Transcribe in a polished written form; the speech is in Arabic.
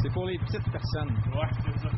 C'est pour les petites personnes. Ouais, c'est ça.